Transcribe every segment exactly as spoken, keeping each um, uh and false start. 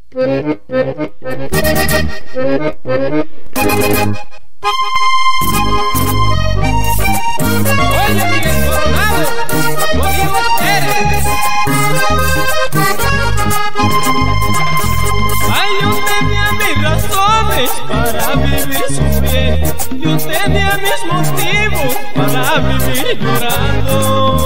Oye, Miguel Coronado, Rodrigo Pérez. Ay, yo tenía mis razones para vivir sufriendo, yo tenía mis motivos para vivir llorando.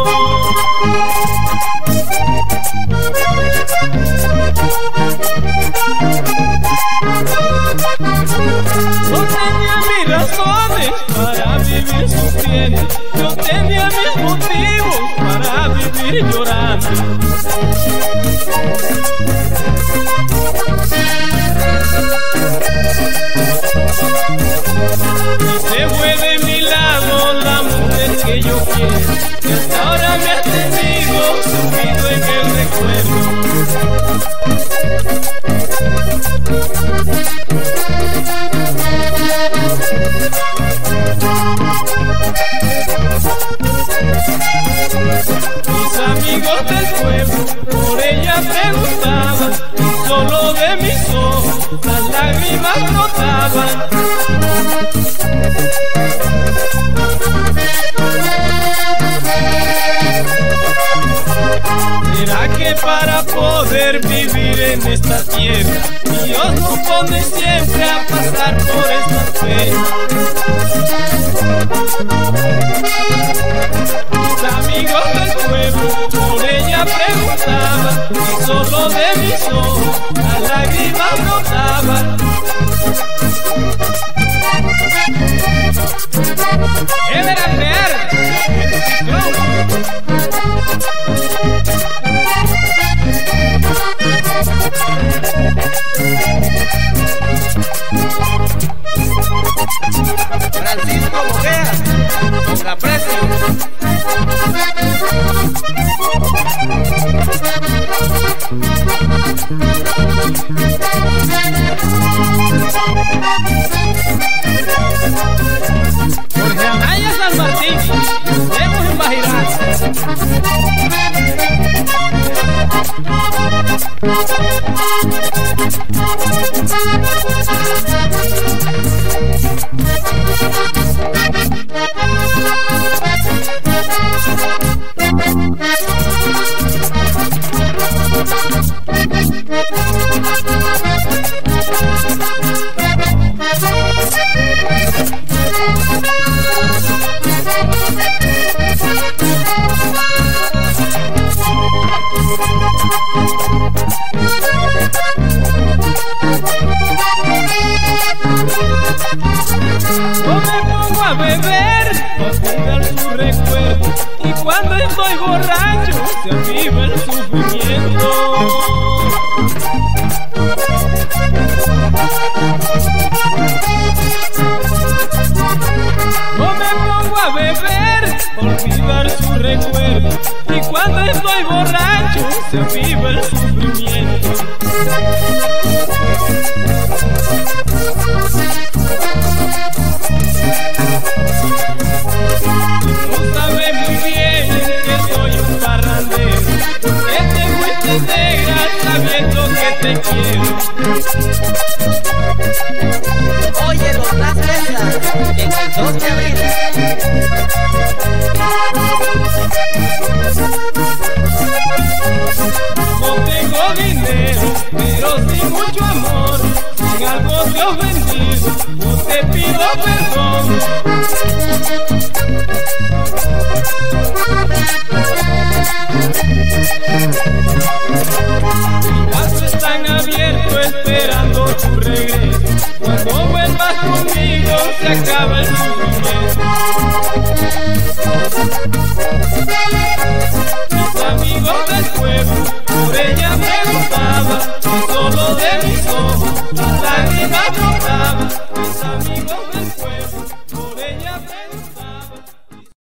Yo tenía mis razones para vivir sufriendo, yo tenía mis motivos para vivir llorando. Y se fue de mi lado la mujer que yo quiero, que hasta ahora me ha tenido sumido en el recuerdo. Mis amigos del pueblo por ella preguntaban, y solo de mis ojos las lágrimas brotaban. ¿Será que para poder vivir en esta tierra Dios nos pone siempre a pasar por estas penas? Mis amigos del pueblo por ella preguntaban, y solo de mis ojos las lágrimas brotaban. ¡Él era real! Francisco Bojea, con la presión. Jorge Anaya San Martín, lejos en Bajirán. Yo me pongo a beber, olvidar su recuerdo, y cuando estoy borracho se aviva el sufrimiento. Yo me pongo a beber, olvidar su recuerdo, y cuando estoy borracho se aviva el sufrimiento. Tú sabes muy bien que soy un parrandero, que te fuiste negra sabiendo que te quiero. Oye, los Las Vegas, en el dos de abril. No tengo dinero, pero sí mucho amor. Si algo te he ofendido, no te pido perdón. Mis brazos están abiertos esperando tu regreso. Cuando vuelvas conmigo se acaba el sufrimiento. Mis amigos del pueblo por ella preguntaban, y solo de mis ojos las lágrimas brotaban. Mis amigos